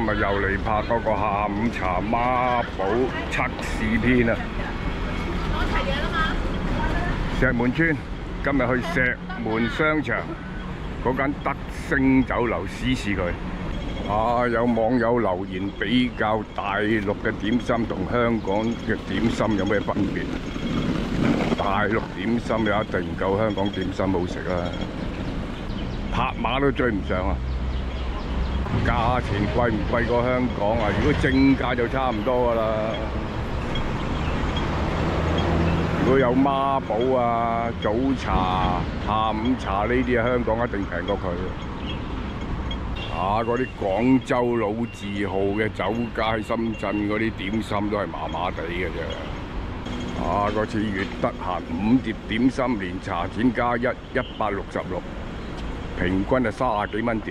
日又嚟拍嗰個下午茶孖寶測試篇啊！ 攞齊嘢啦嘛！ 石門村今日去石門商場嗰間德星酒樓試試佢。有網友留言比較大陸嘅點心同香港嘅點心有咩分別？大陸點心又一定唔夠香港點心好食啦，拍馬都追唔上啊！價錢貴唔貴過香港啊？如果正價就差唔多㗎啦。如果有孖寶啊、早茶、下午茶呢啲啊，香港一定平過佢。嗰啲廣州老字號嘅酒家喺深圳嗰啲點心都係麻麻地嘅啫。嗰次月得閒5碟點心連茶錢加1，166，平均係30幾蚊碟。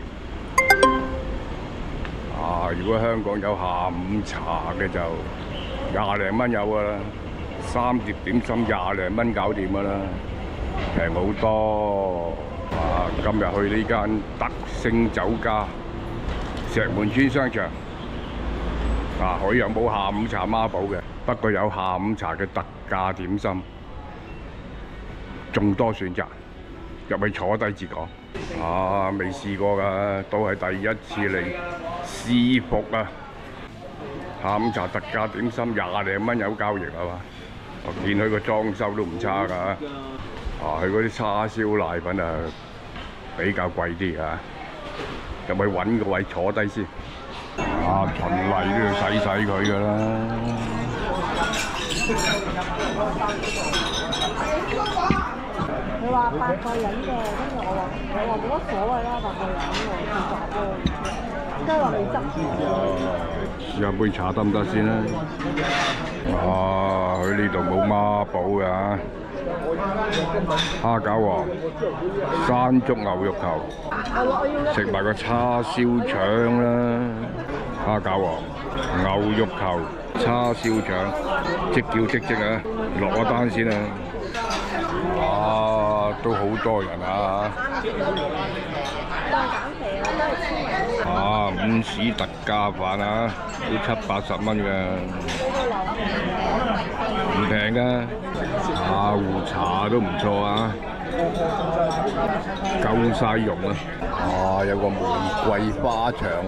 如果香港有下午茶嘅就20零蚊有㗎啦，3碟點心20零蚊搞掂㗎啦，平好多。今日去呢間德星酒家石門村商場，佢又冇下午茶孖寶嘅，不過有下午茶嘅特價點心，眾多選擇，入去坐低至講。未試過㗎，都係第一次嚟試服啊！下午茶特價點心20零蚊有交易係嘛？我見佢個裝修都唔差㗎。佢嗰啲叉燒瀨粉啊比較貴啲啊，入去揾個位坐低先。循例都要洗佢㗎啦。 佢話8個人嘅，跟住我話冇乜所謂啦，8個人喎，200喎，即係話未執。 試下杯茶得唔得先啦？佢呢度冇孖寶㗎，蝦餃王、山竹牛肉球，食埋個叉燒腸啦，蝦餃王、牛肉球、叉燒腸，即叫即啊！落個單先啊！都好多人啊！午市特價飯啊，都70、80蚊嘅，唔平㗎。下午茶都唔錯啊，夠晒用啊！有個玫瑰花牆啊，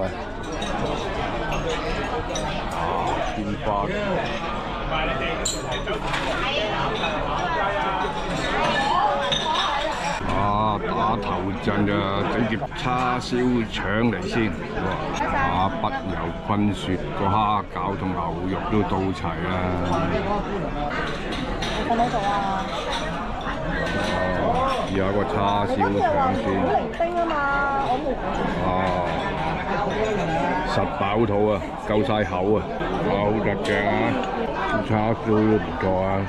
鮮花。打頭陣啊，整碟叉燒腸嚟先。不油噴雪個蝦餃同牛肉都到齊啦。 喺邊度啊？ 試下個叉燒腸先。 冰啊嘛， 實飽肚啊，夠晒口啊，好特正啊，叉燒都唔錯啊。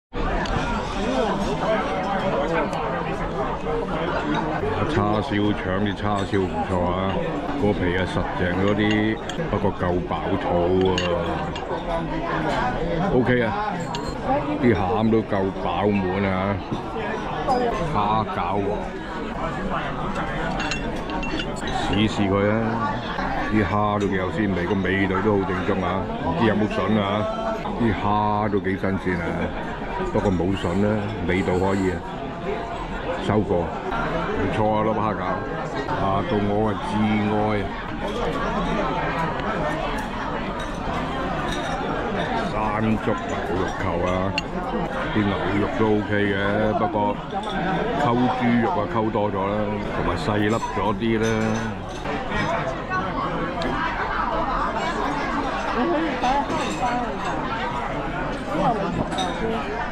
叉燒腸啲叉燒唔錯啊，個皮啊實淨嗰啲，不過夠飽肚啊。OK 啊，啲餡都夠飽滿啊。蝦餃王，試佢啊！啲蝦都幾有鮮味，個味道都好正宗啊！唔知有冇筍啊？啲蝦都幾新鮮啊，不過冇筍啦，味道可以啊。收過，唔錯啊！粒蝦餃，到我嘅至愛山竹牛肉球啊！啲牛肉都 OK 嘅，不過溝豬肉啊溝多咗啦，同埋細粒咗啲啦。 你可以擺喺蝦包入邊，因為你熟㗎先。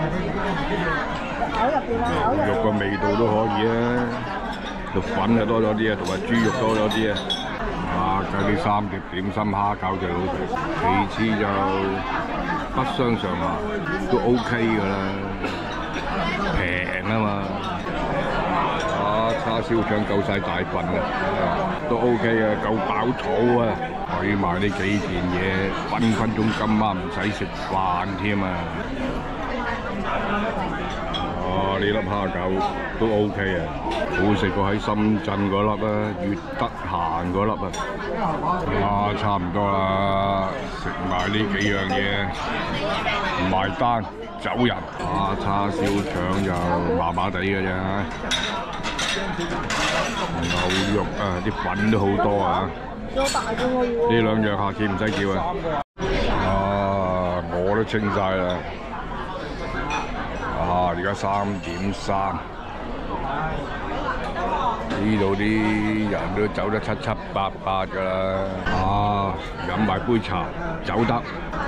牛入邊啊，牛肉個味道都可以啊，個粉啊多咗啲啊，同埋豬肉多咗啲啊。計呢3碟點心蝦餃最好食，其次就不相上下，都 OK 㗎啦，平啊嘛。叉燒腸夠晒大份啊，都 OK 啊，夠飽肚啊。可以買呢幾件嘢，分鐘今晚唔使食飯添啊！ 哇！呢粒蝦餃都 OK 啊，好食過喺深圳嗰粒啊，越得閒嗰粒啊。啊，差唔多啦，食埋呢幾樣嘢，唔埋單走人。啊，叉燒腸就麻麻地嘅啫，牛肉啊，啲粉都好多啊。呢兩樣下次唔使叫啊。啊，我都清晒啦。啊！而家3.3，呢度啲人都走得七七八八㗎啦。啊，飲埋杯茶走得。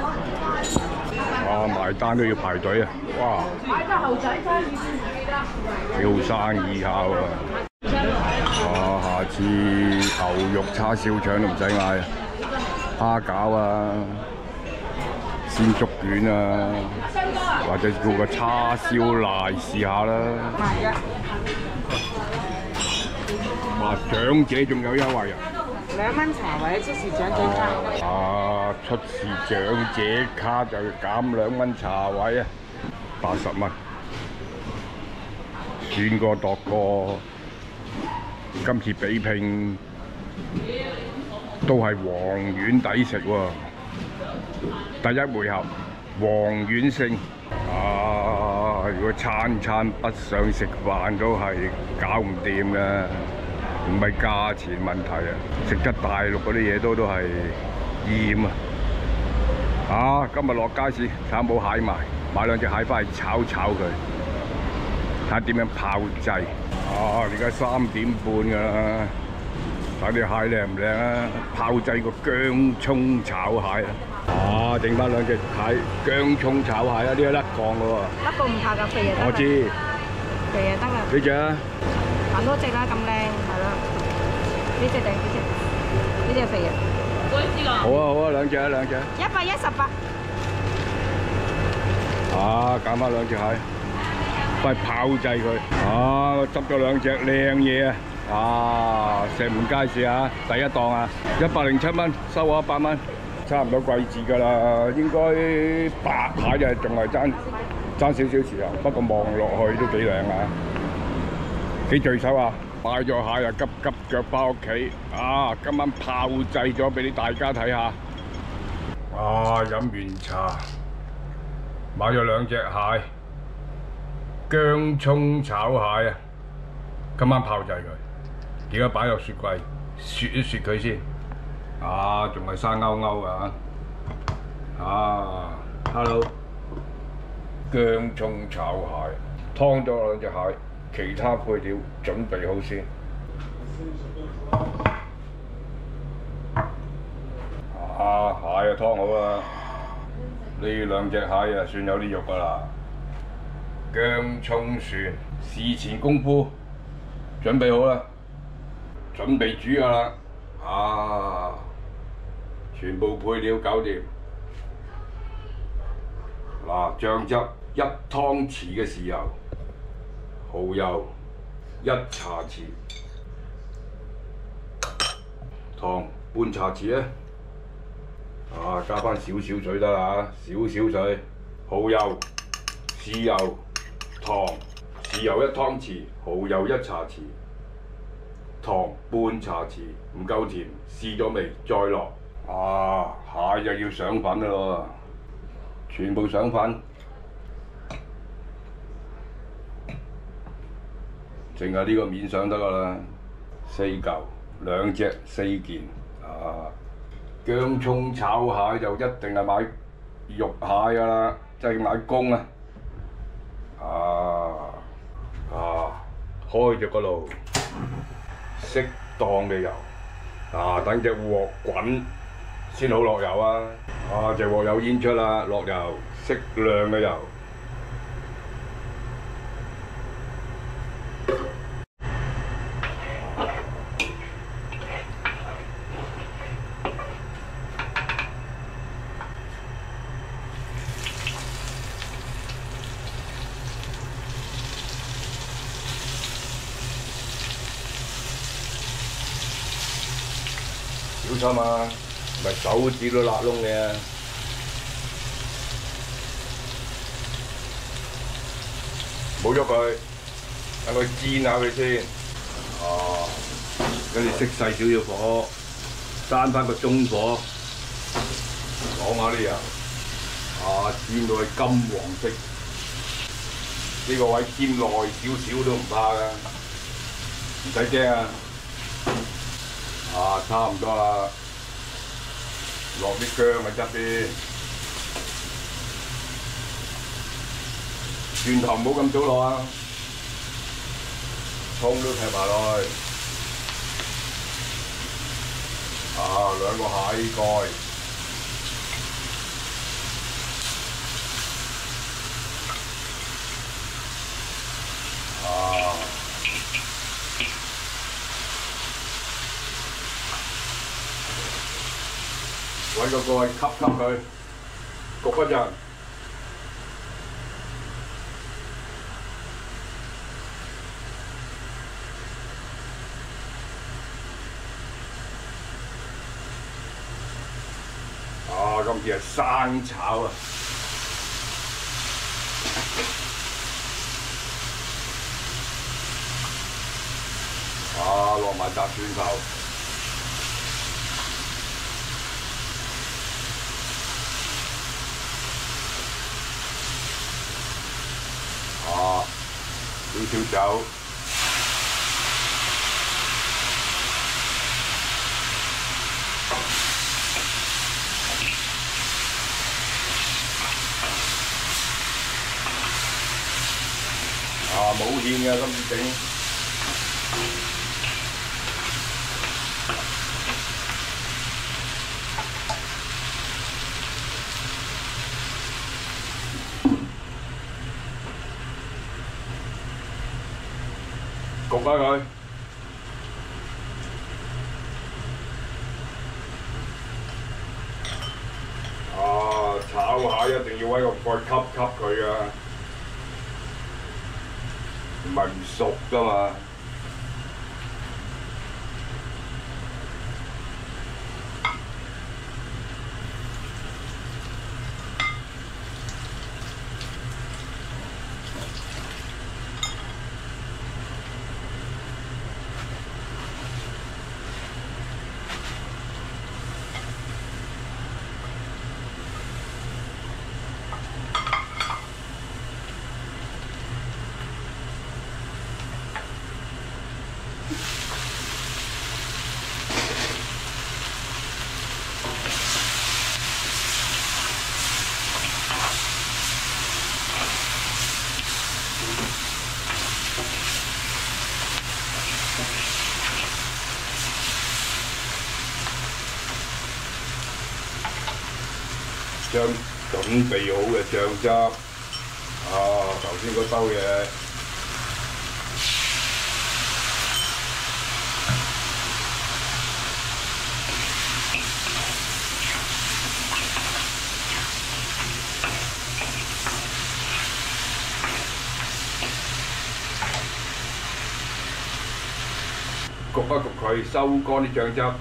啊，埋單都要排隊啊！哇！買個後仔生意幾好生意下喎。啊，下次牛肉叉燒腸都唔使嗌啊，蝦餃啊，鮮竹卷啊。或者叫個叉燒賴試下啦。係啊。哇！長者仲有優惠啊！2蚊茶位出示長者卡。啊！出示長者卡就減2蚊茶位啊，80蚊。算過度過，今次比拼都係黃丸抵食喎。第一回合黃丸勝。啊！如果餐餐不想食飯都係搞唔掂嘅，唔係價錢問題啊！食得大陸嗰啲嘢都係厭啊！啊！今日落街市睇下冇蟹賣，買2隻蟹翻嚟炒佢，睇下點樣炮製。啊！而家3點半㗎啦，睇啲蟹靚唔靚啊？炮製個薑葱炒蟹啊！啊！整翻2隻蟹，薑葱炒蟹啊！呢個甩鋼嘅喎， 甩個唔怕㗎，肥嘢得。 我知， 肥嘢得啦。 呢隻啊， 揀多隻啦，咁靚係啦。呢隻定呢隻？呢隻肥嘅。 好啊好啊，2隻啊2隻。 118。 啊！揀翻2隻蟹，快炮製佢。啊！執咗2隻靚嘢啊！啊！石門街市啊，第一檔啊，107蚊，收我100蚊。差唔多季節㗎啦，應該白蟹就仲係爭少少時候，不過望落去都幾靚啊！幾聚手啊！買咗蟹啊，急腳翻屋企啊！今晚炮製咗俾大家睇下。啊！飲完茶，買咗2隻蟹，薑葱炒蟹啊！今晚炮製佢，而家擺落雪櫃，雪一雪佢先。啊，仲係生勾勾㗎！啊 ，hello， 薑葱炒蟹，劏咗2隻蟹，其他配料準備好先。啊，蟹啊劏好啦，呢2隻蟹啊算有啲肉㗎啦。薑葱蒜，事前功夫準備好啦，準備煮㗎啦。啊！全部配料搞掂。嗱，醬汁1湯匙嘅豉油，蠔油1茶匙，糖半茶匙啊！啊，加翻少少水得啦，少少水，蠔油、豉油、糖，豉油1湯匙，蠔油1茶匙。糖半茶匙，唔夠甜，試咗味再落。啊，蟹就要上粉啦喎，全部上粉，淨係呢個面上得㗎啦。4嚿，2隻4件。啊，薑葱炒蟹就一定係買肉蟹㗎啦，即係買公啊。開咗個爐。適當嘅油，啊等隻鑊滾先好落油啊！啊隻鑊有煙出啦，落油，適量嘅油。小心啊！咪手指都辣窿嘅啊！ 冇喐佢，等佢煎下佢先。哦，跟住熄細少少火，閂翻個中火，攞下啲油，煎到佢金黃色。呢個位煎耐少少都唔怕㗎，唔使驚啊！差唔多啦，落啲薑喺側邊，蒜頭唔好咁早落啊，葱都劈埋落去，兩個蟹蓋。揾個蓋吸佢，焗一陣。今次係生炒啊！落埋炸蒜頭。少少酒，冇芡嘅今次整。焗下佢，炒下一定要揾個蓋吸佢啊，唔係唔熟㗎嘛。將準備好嘅醬汁，頭先嗰兜嘢，焗一焗佢，收乾啲醬汁。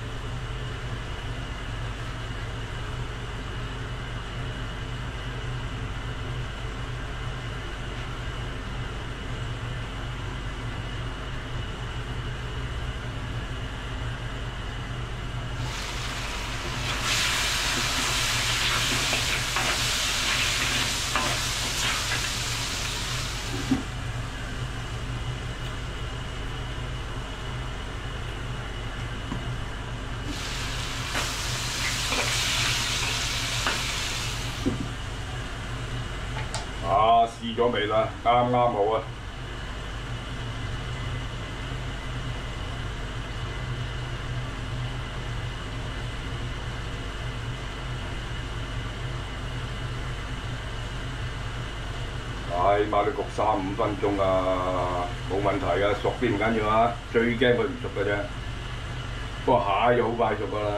試咗未啦？啱啱好啊！起碼都焗3-5分鐘啊，冇問題啊，熟啲唔緊要啊，最驚佢唔熟嘅啫。不過蟹就好快熟㗎啦。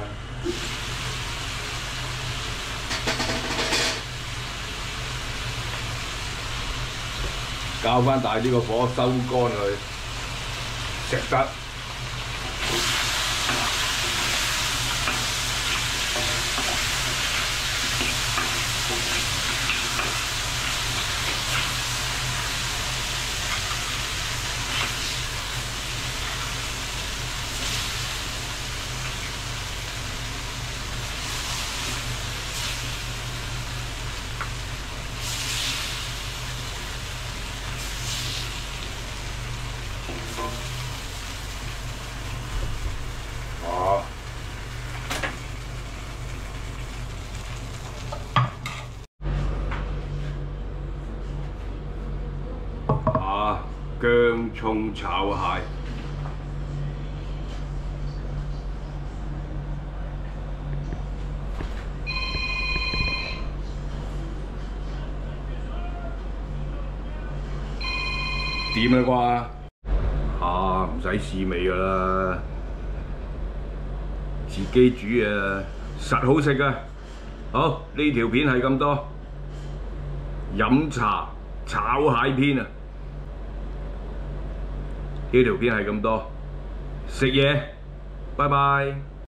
較翻大啲個火，收乾佢，食得。 啊！姜葱炒蟹。 掂啦啩？嚇唔使試味噶啦，自己煮啊，實好食噶。好，呢條片係咁多。飲茶炒蟹篇啊！呢條片係咁多。食嘢，拜拜。